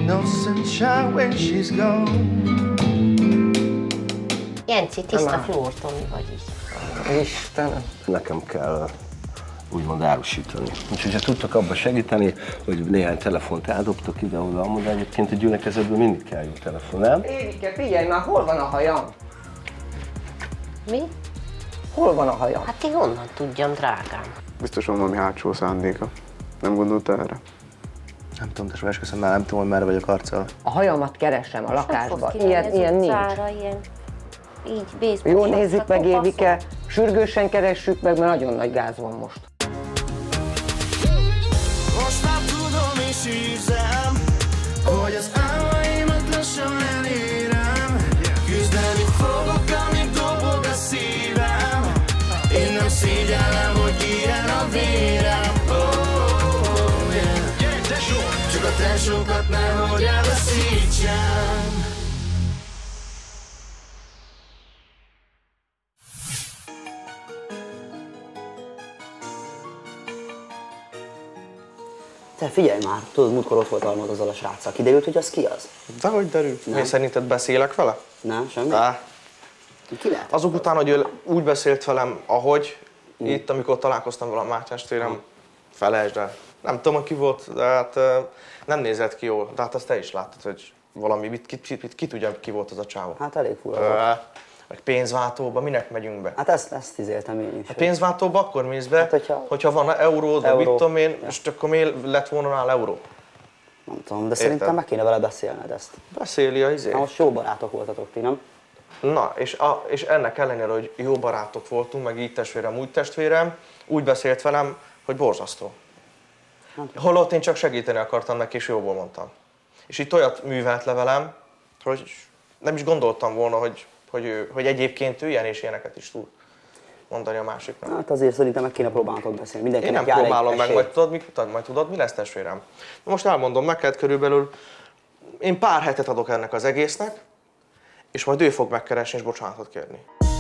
no sunshine when she's gone. Jenci, tiszta fluortomi vagy is. Istenem. Nekem kell úgymond árusítani. Úgyhogy ha tudtak abban segíteni, hogy néhány telefont eldobtok ide-oda, amúgy egyébként a gyülekezetből mindig kell jó telefon, nem? Évike, figyelj már, hol van a hajam? Mi? Hol van a hajam? Hát én honnan tudjam, drágám? Biztos van valami hátsó szándéka. Nem gondolta erre? Nem tudom, de esküszöm már nem tudom, hogy merre vagyok arccal. A hajamat keresem a lakásban. Ilyen nincs. Ilyen, így baseball. Jó, nézzük meg, Évike. Sürgősen keressük meg, mert nagyon nagy gáz van most. Most már tudom és érzem, hogy az álmaimat lassan elérem. Küzdeni fogok, amíg dobog a szívem. Én nem szégyellem, hogy ilyen a vérem. Oh, yeah. Csak a tesókat nehogy elveszítsem. Te figyelj már, tudod, múltkor ott voltál majd azzal a sráccal. Kiderült, hogy az ki az? Dehogy derült. Mi szerinted beszélek vele? Nem, semmi? Ki lehet? Azok után, hogy ő úgy beszélt velem, ahogy itt, amikor találkoztam vele a Mátyás téren, felejtsd el. Nem tudom, ki volt, de hát nem nézett ki jól. De hát azt te is láttad, hogy valami, ki tudja, ki volt az a csávó. Hát elég fura. Meg pénzváltóba, minek megyünk be? Hát ezt izéltem én is. A pénzváltóba akkor mész be, hát, hogyha van euród, vagy mit tudom én, és akkor miért lett volna rá euró? Nem tudom, de szerintem meg kéne vele beszélned ezt. Beszéli a izé. Na, most jó barátok voltatok ti, nem? Na, és ennek ellenére, hogy jó barátok voltunk, meg így testvérem, úgy testvérem, úgy beszélt velem, hogy borzasztó. Holott én csak segíteni akartam neki, és jóból mondtam. És itt olyat művelt le velem, hogy nem is gondoltam volna, hogy egyébként ő ilyen és ilyeneket is tud mondani a másiknak. Hát azért szerintem meg kéne próbálnatok beszélni. Én nem próbálom meg, majd tudod, mi lesz, testvérem? Most elmondom neked körülbelül, én pár hetet adok ennek az egésznek, és majd ő fog megkeresni és bocsánatot kérni.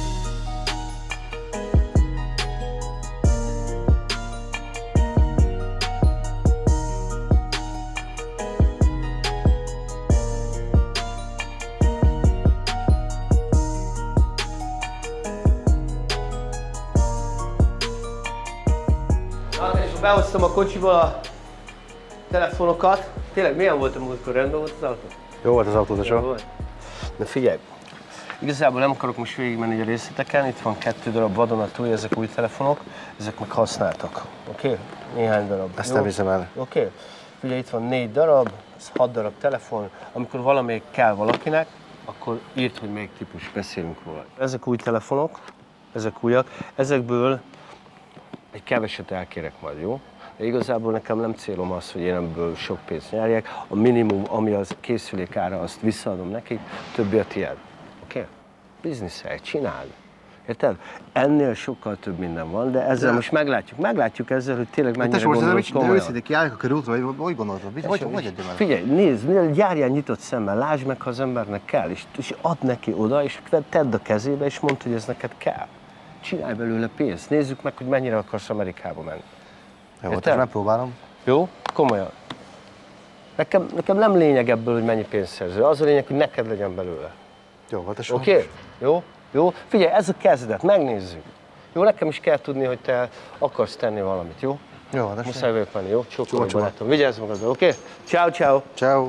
Behoztam a kocsiból a telefonokat. Tényleg milyen volt a múltkor? Rendben volt az autó? Jó volt az autó, de soha. De figyelj, igazából nem akarok most végigmenni a részleteken. Itt van 2 darab vadonatúj, ezek új telefonok, ezek meg használtak. Oké? Néhány darab. Ezt nem hiszem el. Oké? Figyelj, itt van 4 darab, ez 6 darab telefon. Amikor valamelyik kell valakinek, akkor írd, hogy melyik típus, beszélünk róla. Ezek új telefonok, ezek újak. Ezekből egy keveset elkérek majd, jó? De igazából nekem nem célom az, hogy én ebből sok pénzt nyerjek. A minimum, ami az készülék ára, azt visszaadom nekik, többi a tiéd. Oké? Bizniszelj, csináld. Érted? Ennél sokkal több minden van, de ezzel most meglátjuk. Meglátjuk ezzel, hogy tényleg mennyire gondolod komolyan. De őszintén kiállják a körútra, hogy gondolod? Hogy adjam el? Figyelj, nézd, járjál nyitott szemmel, lásd meg, ha az embernek kell, és add neki oda, és tedd a kezébe, és mondd, hogy ez neked kell. Csinálj belőle pénzt, nézzük meg, hogy mennyire akarsz Amerikába menni. Jó, most megpróbálom. Jó? Komolyan. Nekem nem lényeg ebből, hogy mennyi pénzt szerző. Az a lényeg, hogy neked legyen belőle. Jó, hát ez Oké? Jó? Jó? Figyelj, ez a kezdet, megnézzük. Jó, nekem is kell tudni, hogy te akarsz tenni valamit, jó? Jó, hát muszáj vagyok menni, jó? Csókolom, barátom. Vigyázz magadra, oké? Ciao, ciao. Ciao.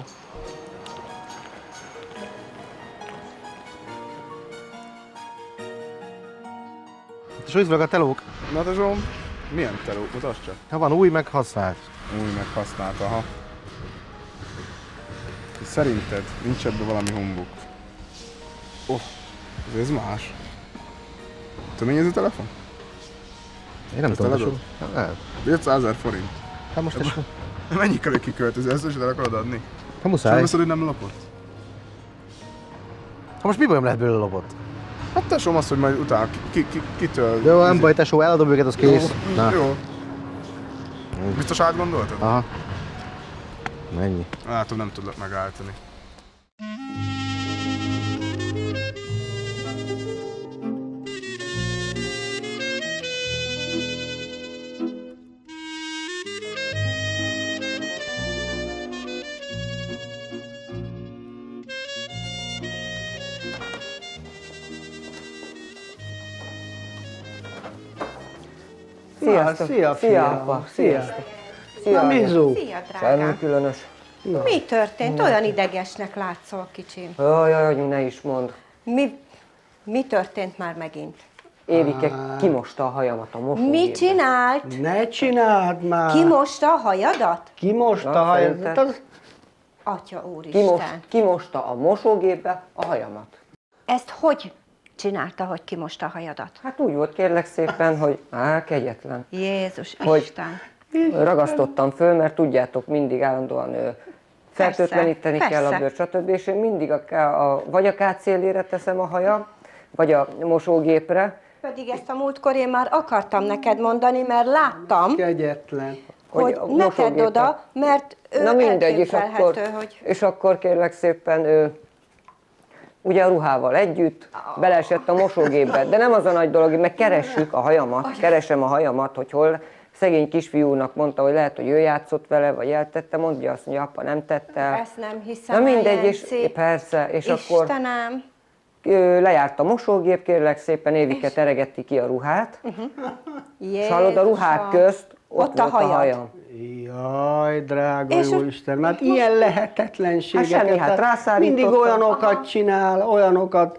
És hogy vannak a telók? Na de Zsom, milyen teló? Mutasd csak. Ha van új, meg használt. Új meg használt, aha. Szerinted nincs ebben valami humbuk? Ez más. Tudod, mennyi ez a telefon? Én nem tudom. 500 000 forint. Hát most is... Mennyi kell kiköltöző? Ezt is el akarod adni? Ha muszáj. Nem veszed, hogy nem lopott? Ha most mi bajom lehet belőle lopott? Hát tesóm azt, hogy majd utána kitől... Jó, nem baj, tesó, eladom őket, az kész. Jó. Biztos átgondoltad? Aha. Mennyi? Látom, nem tudlak megállítani. Sziasztok! Szia, Szia, fiam. apa! Szia. Sziasztok! Szia, Na, anya. Mizu. Szia, Semmi drágám. különös. Mi történt? Olyan idegesnek látszol, kicsim. Jaj, ne is mondd. Mi történt már megint? Évike kimosta a hajamat a mosógépbe. Mit csinált? Ne csináld már! Kimosta a hajadat? Kimosta Na, a hajat? szerinted? Atya úristen. Kimosta a mosógépbe a hajamat. Ezt hogy csinálta, hogy kimosta a hajadat? Hát úgy volt kérlek szépen, hogy kegyetlen. Jézus Hogy- Isten. Ragasztottam föl, mert tudjátok, mindig állandóan fertőtleníteni Persze, kell a persze. bőrt, stb. És én mindig vagy a kácélére teszem a hajam, vagy a mosógépre, Pedig ezt a múltkor én már akartam neked mondani, mert láttam, Kegyetlen. hogy a ne tedd mosógépre. oda, mert Na mindegy, és elképzelhető, akkor, hogy... és akkor kérlek szépen ugye a ruhával együtt beleesett a mosógépbe, de nem az a nagy dolog, meg keressük a hajamat, keresem a hajamat, hogy hol. Szegény kisfiúnak mondta, hogy lehet, hogy ő játszott vele, vagy eltette, mondja azt, hogy apa nem tette el. Ezt nem hiszem. Na mindegy, és Jenci. persze, és akkor Istenem. lejárt a mosógép, kérlek szépen, Évike teregeti ki a ruhát, és hallod, a ruhák Jézusom. közt ott Ott a volt a hajad. hajam. Jaj, drága És jó Isten, mert ilyen lehetetlenségeket, Hát semmi, hát rászárítottam. mindig olyanokat csinál, olyanokat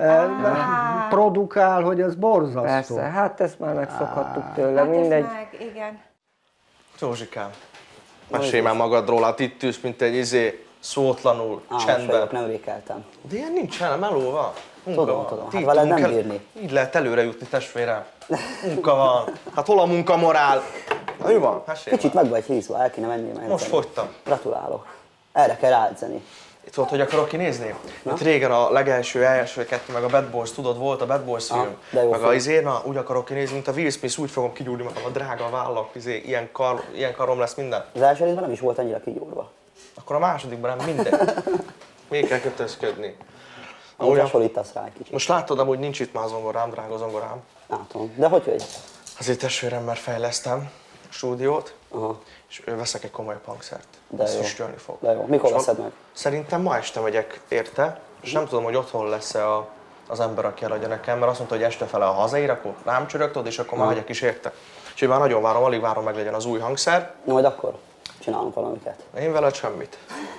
produkál, hogy ez borzasztó. Persze, hát ezt már megszokhattuk tőle, Hát mindegy. ez meg, igen. Józsikám, mesélj már magadról, hát itt ülsz, mint egy szótlanul, Most csendben. vagyok, nem rékeltem. De ilyen nincsen, meló van. Munka Tudom, van. tudom. Így Hát veled nem tudunk bírni. Így lehet előre jutni, testvérem. Munka van. Hát hol a munkamorál? Na, mi van? Mesélj Kicsit már. meg vagy hízva, el kéne menni már. Most fogytam. Gratulálok. Erre kell ráedzeni. Itt volt, hogy akarok kinézni? Itt régen a első kettő, meg a Bad Boys, tudod, volt a Bad Boys film. de jó Meg film. a izé, na, úgy akarok kinézni, mint a Will Smith, úgy fogom kigyúrni magam, a drága vállak, izé, ilyen karom lesz minden. Az első részben nem is volt annyira kigyúrva. Akkor a másodikban nem mindegy. Még kell kötözködni. Na, Úgy ugye, hasonlítasz rá egy kicsit. most láttad, hogy nincs itt már zongorám, drága zongorám. Látom. De hogy? Azért testvéremmel fejlesztem a stúdiót, Aha. és veszek egy komoly hangszert. De Ez jó. füstölni fog. De jó. Mikor És veszed meg? Szerintem ma este megyek érte, és nem tudom, hogy otthon lesz-e az ember, aki eladja nekem, mert azt mondta, hogy este fele, ha hazaér, akkor rám csörögtod, és akkor már megyek is érte. Úgyhogy már nagyon várom, alig várom, meg legyen az új hangszer. Na, majd akkor csinálunk valamiket. Én veled semmit.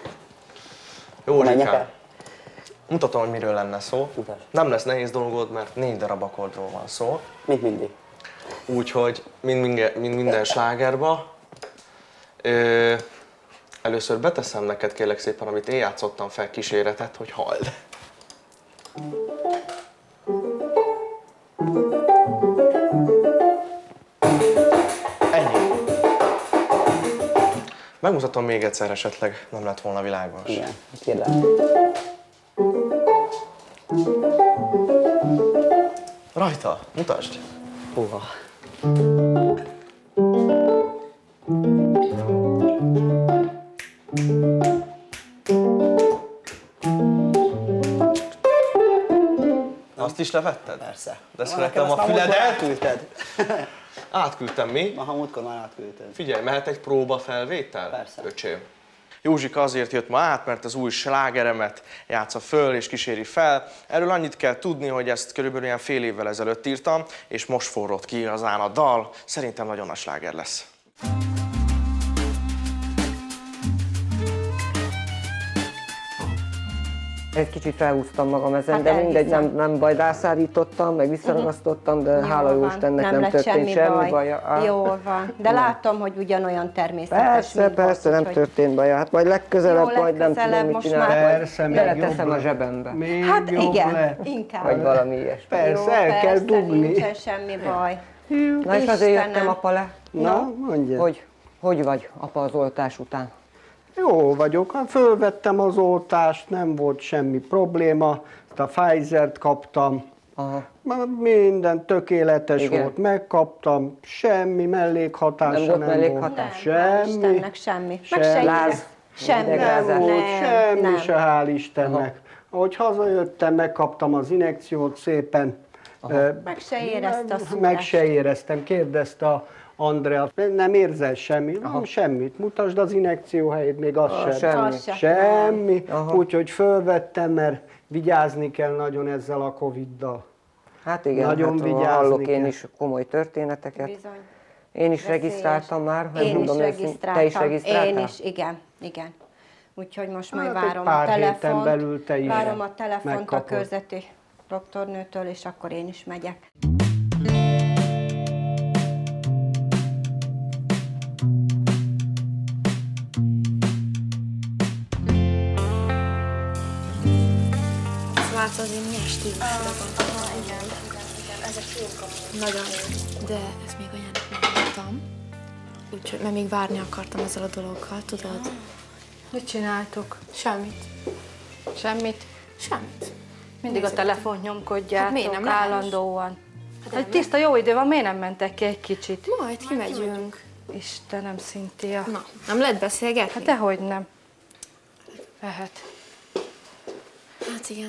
Jó, Menjek Zsikám. el? Mutatom, hogy miről lenne szó. Mutasd. Nem lesz nehéz dolgod, mert 4 darab akkordról van szó. Mint mindig. Úgyhogy, mint minden slágerba, először beteszem neked kérlek szépen, amit én játszottam fel kíséretet, hogy halld. Ennyi. Megmutatom még egyszer, esetleg nem lett volna világos. Igen. Kérlek. Rajta, mutasd! Húha. Azt is levetted? Persze. De Nekem szeretem azt a már múltkor füledet. elküldted. Átküldtem, mi? Ha múltkor már átküldted. Figyelj, mehet egy próba felvétel? Persze. Öcsém. Józsika azért jött ma át, mert az új slágeremet játsza föl és kíséri fel. Erről annyit kell tudni, hogy ezt körülbelül ilyen fél évvel ezelőtt írtam, és most forrott ki igazán a dal. Szerintem nagyon nagy sláger lesz. Egy kicsit felhúztam magam ezen, Hát de mindegy, elhiszem. nem baj, rászárítottam, meg visszaragasztottam, de hála jó van, Istennek nem lett történt semmi baj. Jól van, de látom, hogy ugyanolyan természetes, Persze, mint persze, volt, nem történt baj. Hát majd legközelebb, Jó, majd nem tudom, legközelebb mit most csinálok. már- Persze, még Beleteszem jobb a lett. zsebembe. Még Hát jobb igen, lett. inkább. Vagy valami ilyesmi. Persze, el kell persze, dugni. nincsen semmi baj. Na és azért Istenem. jöttem, apa, le. Na, mondja. Hogy vagy, apa, az oltás után? Jó vagyok, hát fölvettem az oltást, nem volt semmi probléma, a Pfizer-t kaptam, Aha. minden tökéletes Igen. volt, megkaptam, semmi mellékhatása Nem volt nem mellékhatás? volt. Nem, Semmi, Istennek semmi. Meg Semmi. se Láz. íze. Semmi. Idegrázás. nem volt semmi nem. se, hál' Istennek. Ahogy hazajöttem, megkaptam az injekciót szépen. Meg se érezte a szúrást. Meg se éreztem, kérdezte a Andrea, nem érzel semmit? Nem, semmit, mutasd az injekció helyét, még az sem. semmi. Az se. Semmi, Aha. úgyhogy fölvettem, mert vigyázni kell nagyon ezzel a Covid-dal. Hát igen, Nagyon hát vigyázni hallok én kell. is komoly történeteket. Bizony. Én is regisztráltam már, nem Én is mondom regisztráltam. te is regisztráltál? Én is, igen. Úgyhogy most majd Hát egy várom pár a héten telefont. belül te is Várom a telefont a megkapod. körzeti doktornőtől, és akkor én is megyek. Látod, én milyen stílusra gondoltam. Igen, ez a fiúk nagyon jó. De ezt még anyának nem mondtam. Úgyhogy, mert még várni akartam ezzel a dologgal, tudod? Mit csináltok? Semmit. Semmit? Semmit. Mindig a telefont nyomkodjátok, Hát miért nem lehet? állandóan. Hát Egy tiszta jó idő van, miért nem mentek ki egy kicsit? Majd kimegyünk. Istenem, Cynthia. Na, nem lehet beszélgetni? Hát dehogy nem. Lehet. Hát igen.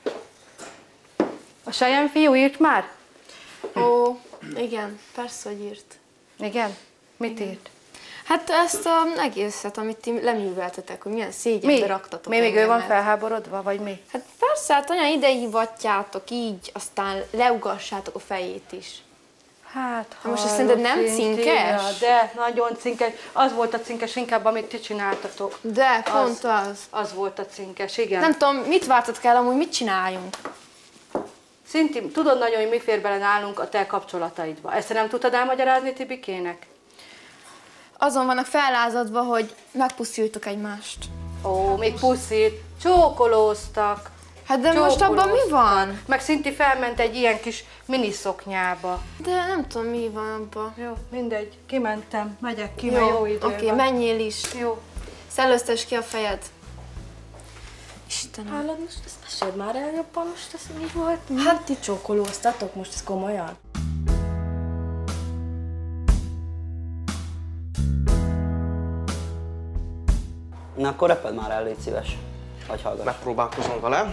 A Sejem fiú írt már? Ó, igen, persze, hogy írt. Igen? Mit írt? Hát ezt az egészet, amit ti leműveltetek, hogy milyen szégyenbe raktatok Mi még ő van engemet. felháborodva, vagy mi? Hát persze, hát anya ide hívatjátok így, aztán leugassátok a fejét is. Hát, most azt szerinted nem Cynthia, cinkes? De, nagyon cinkes. Az volt a cinkes inkább, amit ti csináltatok. De, pont az. Az volt a cinkes, igen. Nem tudom, mit vártatok el amúgy, mit csináljunk? Szinti, tudod nagyon, hogy mi fér bele nálunk a te kapcsolataidba. Ezt te nem tudtad elmagyarázni Tibikének? Azon vannak fellázadva, hogy megpusziltok egymást. Ó, még puszit, csókolóztak. Hát de most abban mi van? Meg Szinti felment egy ilyen kis miniszoknyába. De nem tudom, mi van abban. Jó, mindegy, kimentem, megyek ki, mert jó idő Oké, van. menjél is. Jó. Szellőztess ki a fejed. Istenem. Hallod, most ezt meséld már el jobban, most ez mi volt? Hát ti csókolóztatok, most ez komolyan? Na akkor reped már el, légy szíves. Vagy hallgass. Megpróbálkozom vele.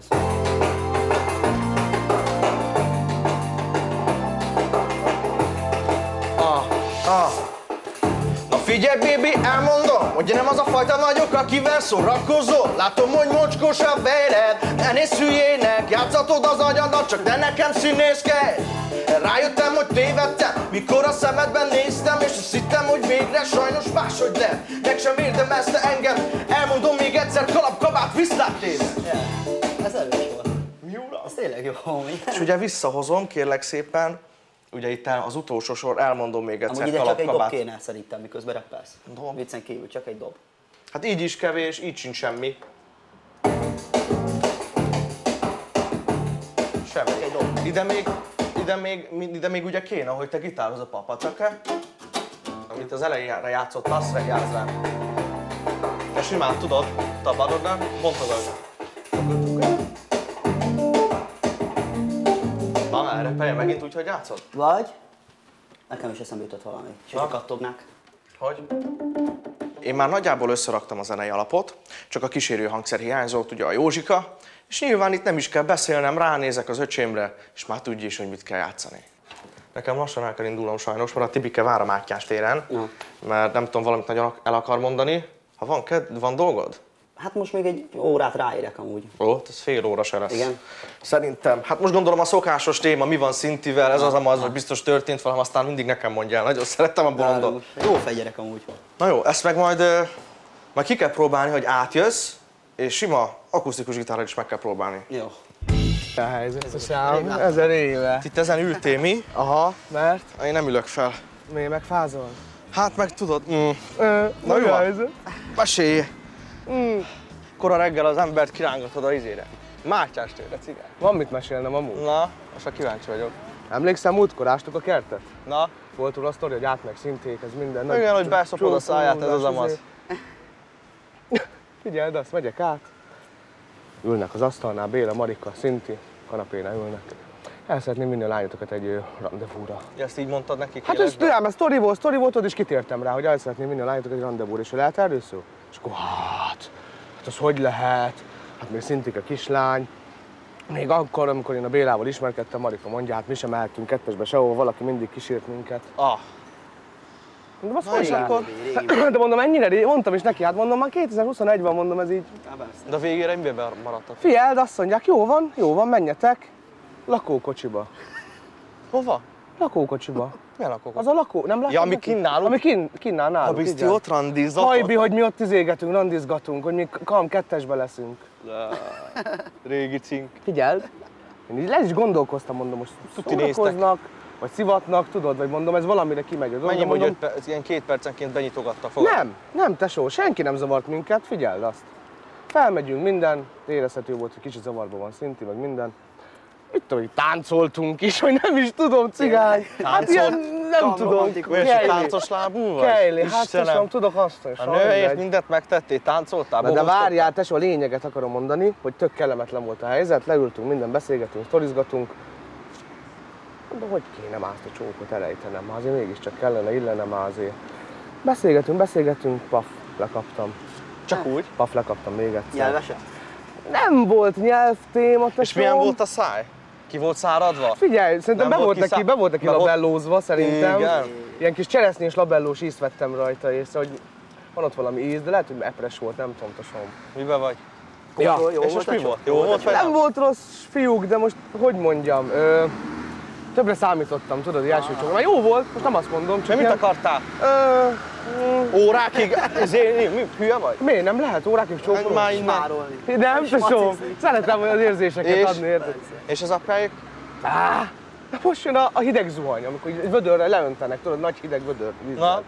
Na figyelj, baby, elmondom, hogy én nem az a fajta vagyok, akivel szórakozol. Látom, hogy mocskos a véled, ne nézz hülyének, játszatod az agyadat, csak ne nekem színészkedj. Rájöttem, hogy tévedtem, mikor a szemedben néztem, és azt hittem, hogy végre sajnos máshogy lett. Meg sem érdemezte engem, elmondom még egyszer, kalapkabát, viszláttézet. Ez erős volt. Mi ura? Ez tényleg jó. És ugye visszahozom, kérlek szépen, ugye itt az utolsó sor, elmondom még egyszer, Amúgy ide csak egy dob kalapkabát. kéne szerintem, miközben rappelsz. Dob? Viccen kívül, csak egy dob. Hát így is kevés, így sincs semmi. Semmi. Ide még ugye kéne, hogy te gitároz a papacake, amit az elejére játszott, Las Vegasben. De simán tudod, tabadod, nem? Bontogasd. Na, erre repelje megint úgy, hogy játszod? Vagy nekem is eszembe jutott valami. És hogy kattognák. Hogy? Én már nagyjából összeraktam a zenei alapot, csak a kísérő hangszer hiányzott, ugye a Józsika, és nyilván itt nem is kell beszélnem, ránézek az öcsémre, és már tudja is, hogy mit kell játszani. Nekem lassan el kell indulnom sajnos, mert a Tibike vár a Mátyás téren, mert nem tudom, valamit nagyon el akar mondani. Ha van dolgod? Hát most még egy órát ráérek amúgy. Ó, ez fél óra se lesz. Igen. Szerintem. Hát most gondolom a szokásos téma, mi van Szintivel, ez az, hogy biztos történt valami, aztán mindig nekem mondjál. Nagyon szerettem a bolondot. Jó fegyerek amúgy. Na jó, ezt meg majd ki kell próbálni, hogy átjössz, és sima akusztikus gitárral is meg kell próbálni. Jó. A helyzet a szám, 1000 éve. Itt ezen ültél mi? Aha, mert? Én nem ülök fel. Miért megfázol? Hát meg tudod, Na jó a helyzet? Mesélj! Kora reggel az embert kirángatod a izére. Mátyás térre, cigány. Van mit mesélnem amúgy. Na, most már kíváncsi vagyok. Emlékszem, múltkor ástuk a kertet? Na? Volt róla a sztori, hogy átmegy Szinték, ez minden. Na igen, hogy beszopod a száját, ez az amaz. Figyeld, azt megyek át. Ülnek az asztalnál, Béla, Marika, Szinti, kanapénál ülnek. El szeretném vinni a lányotokat egy randevúra. Ezt így mondtad nekik? Hát ez sztori volt, és kitértem rá, hogy el szeretném vinni a lányotokat egy randevúra, és lehet erről szó? És akkor hát az hogy lehet? Hát még Szintike kislány. Még akkor, amikor én a Bélával ismerkedtem, Marika mondja, hát mi sem mehetünk kettesbe sehova, valaki mindig kísért minket. Mondom, azt hogy akkor? De mondom, ennyire mondtam is neki, hát mondom, már 2021-ben mondom, ez így. De a végére miben maradtak? Figyeld, azt mondják, jó van, menjetek lakókocsiba. Hova? Lakókocsiba. Milyen lakók? Az a lakó, nem látod? Ja, ami neki? kinn náluk? Ami kinn áll náluk, Ha bizti igen. ott randizzatok? Hajbi, hogy mi ott izégetünk, randizgatunk, hogy mi Calm 2-esbe leszünk. Régi cink. Figyeld, én így le is gondolkoztam, mondom, most Tuti néztek. szórakoznak, vagy szivatnak, tudod, vagy mondom, ez valamire kimegy. Mennyi, hogy mondom, ilyen 2 percenként benyitogattak fogad? nem tesó, senki nem zavart minket, figyeld azt. Felmegyünk, minden, érezhető volt, hogy kicsit zavarban van Szinti, meg minden. Itt tudom, táncoltunk is, hogy nem is tudom, cigány. Hát ilyen, nem tudom, Olyan se táncos lábú vagy? Kejli, hát Istenem. tesóm, tudok azt is. A nőért mindent megtettél, táncoltál, Na, de várjál, tesó, a lényeget akarom mondani, hogy tök kellemetlen volt a helyzet, leültünk, minden beszélgetünk, sztorizgatunk. Mondom, hogy kéne már azt a csókot elejtenem, már azért mégiscsak kellene, illene már azért. Beszélgetünk, paf, lekaptam. Csak úgy? Paf, lekaptam még egyszer. Nyelvesen? Nem volt nyelvtéma, tesóm. És milyen volt a száj? Ki volt száradva? Figyelj, szerintem be volt neki labellózva, szerintem. Igen. Ilyen kis cseresznyés labellós ízt vettem rajta, és hogy van ott valami íz, de lehet, hogy epres volt, nem tudom, tesóm. Miben vagy? Ja. És most mi volt? Jó volt vagy? Nem volt rossz, fiúk, de most hogy mondjam, többre számítottam, tudod, első csókon. Már jó volt, most nem azt mondom, csak Mit akartál? Órákig? Mi, hülye vagy? Miért nem lehet órákig csókolni? Már innen. Nem, tesóm, szeretem olyan érzéseket adni, érted? És az apjáik? Na most jön a hideg zuhany, amikor egy vödörre leöntenek, tudod, nagy hideg vödör vízzel. Na.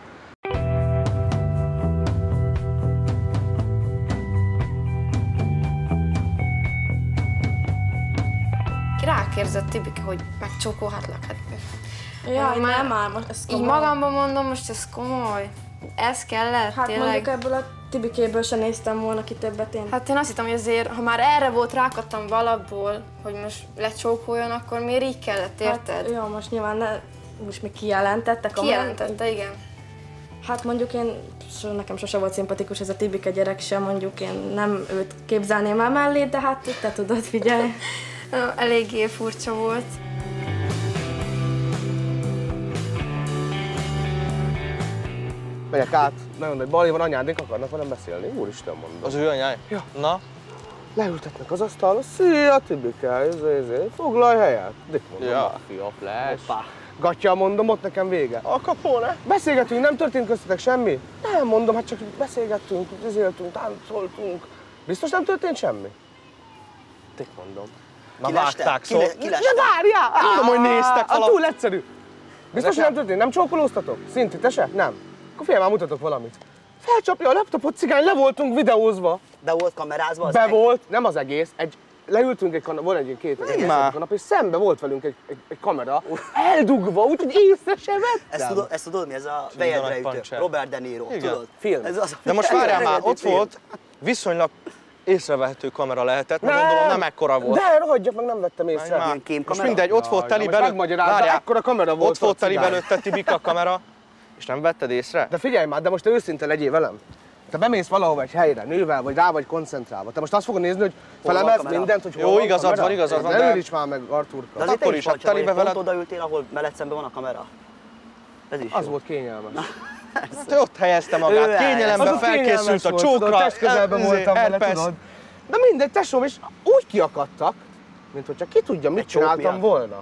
Rákérdezett Tibike, hogy megcsókolhatlak. Hát, Jaj, nem már, most ez így magamban mondom, most ez komoly. Ez kellett, Hát tényleg. mondjuk ebből a Tibikéből se néztem volna ki többet én. Hát én azt hittem, hogy azért, ha már erre volt rákattam valabból, hogy most lecsókoljon, akkor miért így kellett, érted? Hát, jó, most nyilván most még kijelentettek. Kijelentette, igen. Hát mondjuk nekem sose volt szimpatikus ez a Tibike gyerek sem, mondjuk én nem őt képzelném el mellé, de hát te tudod, figyelj. Eléggé furcsa volt. Megyek át, nagyon nagy bali van, anyádék akarnak velem beszélni, úristen mondom. Az ő anyáj? Ja. Na? Leültetnek az asztalra, szia Tibike, foglalj helyet. Dik mondom, Ja. fia, flash. Gatya, mondom, ott nekem vége. A Capone? Beszélgetünk, nem történt köztetek semmi? Nem, mondom, hát csak beszélgettünk, üzéltünk, táncoltunk. Biztos nem történt semmi? Dik mondom. Na vágták szó. De várjál! Mondom, hogy néztek valami. Túl egyszerű. Biztos, hogy nem történt? Nem csókolóztatok? Szinti, te se? Nem. Akkor figyelj, már mutatok valamit. Felcsapja a laptopot, cigány, le voltunk videózva. Be volt kamerázva az Be egy? volt, nem az egész. Leültünk egy kanapé, volt egy két kanapé, és szembe volt velünk egy kamera, eldugva, úgyhogy észre se vettem. Ezt tudod mi? Ez a bejedre ütő. Robert De Niro, Igen. tudod? Film. Ez az, De most várjál már, ott film. volt, viszonylag észrevehető kamera lehetett, mert gondolom nem ekkora volt. De rohadjak meg, nem vettem észre. Már. Ilyen kémkamera? Most mindegy, ott volt teli most belőtt, megmagyarázza, ekkora kamera volt ott volt a teli cigány. belőtte Tibika a kamera, és nem vetted észre? De figyelj már, de most te őszinte legyél velem. Te bemész valahova egy helyre, nővel, vagy rá vagy koncentrálva. Te most azt fogod nézni, hogy felemelsz mindent, hogy Jó, hol igazad van, Ne de... ülj már meg, Arturka. De azért akkor te is, is hát vagy, telibe hogy pont veled- odaültél, ahol mellett szemben van a kamera. Ez is Az jó. volt kényelmes. Hát ott helyezte magát, Ő kényelemben Az a felkészült kényelmes a volt, tudod, csókra, testközelben voltam vele, herpes. tudod. De mindegy, tesóm, és úgy kiakadtak, mint hogyha ki tudja, mit Egy csók csináltam miatt. volna.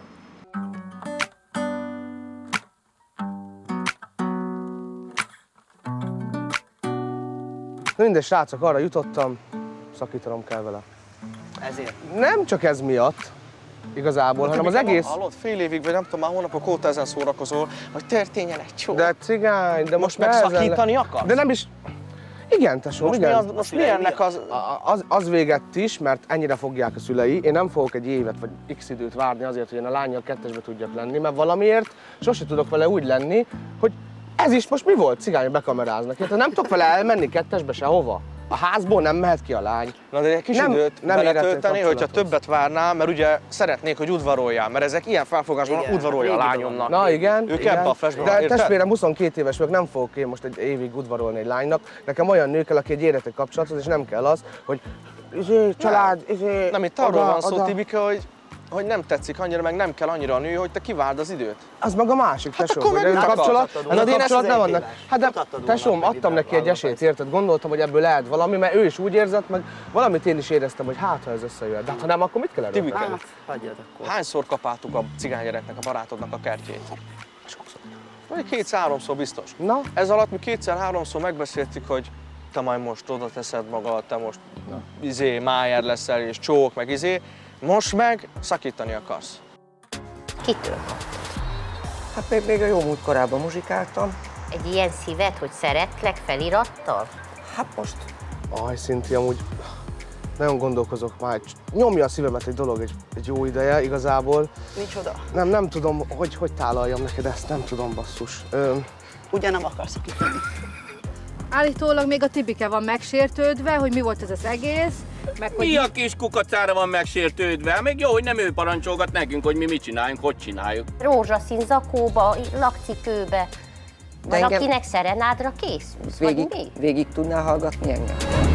Mindegy, srácok, arra jutottam, szakítanom kell vele. Ezért. Nem csak ez miatt, igazából, hanem az egész... Hallod, fél évig, vagy nem tudom, már hónapok óta ezen szórakozol, hogy történjen egy csók. De cigány, de most nehezen megszakítani akarsz? De nem is... Igen, tesó, Most mi, igen. az, most mi ennek az... Az véget is, mert ennyire fogják a szülei. Én nem fogok egy évet vagy x időt várni azért, hogy én a lányjal kettesbe tudjak lenni, mert valamiért sose tudok vele úgy lenni, hogy ez is most mi volt? Cigány bekameráznak. Tehát nem tudok vele elmenni kettesbe sehova. A házból nem mehet ki a lány. Na de egy kis Nem- időt nem beletölteni, érettünk hogyha kapcsolatot. többet várnál, mert ugye szeretnék, hogy udvaroljál, mert ezek ilyen felfogásban Igen, udvarolja a régi lányomnak. Na igen, Ők igen. ebbe a flashban, De érted? testvérem 22 éves vagyok, nem fogok én most egy évig udvarolni egy lánynak. Nekem olyan nő kell, aki egy életek kapcsolatot, és nem kell az, hogy család, Nem, itt arról van szó, Tibike, hogy nem tetszik annyira, meg nem kell annyira a nő, hogy te kivárd az időt. Az meg a másik, tesóm, akkor hogy meg a mit kapcsolat, akarsz? ez a Hát én kapcsolat ezt nem az vannak. egy Hát de Mutattad tesóm, volna, adtam neki egy mivel esélyt, érted? Gondoltam, hogy ebből lehet valami, mert ő is úgy érzett, meg valamit én is éreztem, hogy hát, ha ez összejöhet. De hát, ha nem, akkor mit kell erről? Tibike, Hagyjad akkor. hányszor kapáltuk a cigánygyereknek, a barátodnak a kertjét? Vagy 2-3-szor biztos. Na? Ez alatt mi 2-3-szor megbeszéltük, hogy te majd most oda teszed magad, te most májár leszel és csók, meg Most meg szakítani akarsz. Kitől? Hát még a jó múlt korában muzsikáltam. Egy ilyen szívet, hogy szeretlek felirattal? Hát most... Aj, Szinti, amúgy nagyon gondolkozok már, nyomja a szívemet egy dolog egy jó ideje igazából. Micsoda? Nem tudom, hogy tálaljam neked ezt, nem tudom, basszus. Ugye nem akarsz szakítani? Állítólag még a Tibike van megsértődve, hogy mi volt ez az egész. Meg, hogy Mi a kis kukacára van megsértődve? Még jó, hogy nem ő parancsolgat nekünk, hogy mi mit csináljunk, hogy csináljuk. Rózsaszín zakóba, lakcipőbe. Valakinek szerenádra készülsz, vagy mi? Végig tudnál hallgatni engem?